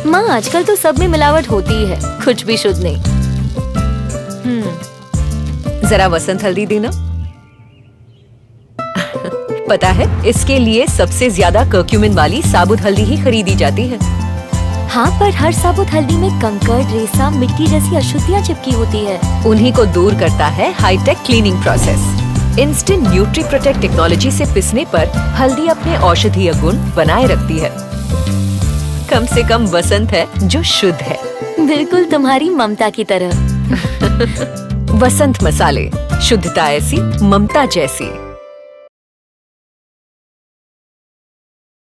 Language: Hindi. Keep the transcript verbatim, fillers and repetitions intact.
माँ आजकल तो सब में मिलावट होती ही है, कुछ भी शुद्ध नहीं। हम्म, जरा वसंत हल्दी देना। पता है इसके लिए सबसे ज्यादा कर्क्यूमिन वाली साबुत हल्दी ही खरीदी जाती है। हाँ, पर हर साबुत हल्दी में कंकड़, रेसा, मिट्टी जैसी अशुद्धियाँ चिपकी होती है। उन्हीं को दूर करता है hi-tech cleaning process. Instant nutri protect technology से पिसने पर हल्दी अपने औषधीय गुण बनाए रखती है। कम से कम वसंत है जो शुद्ध है। बिल्कुल तुम्हारी ममता की तरह। वसंत मसाले, शुद्धता ऐसी, ममता जैसी।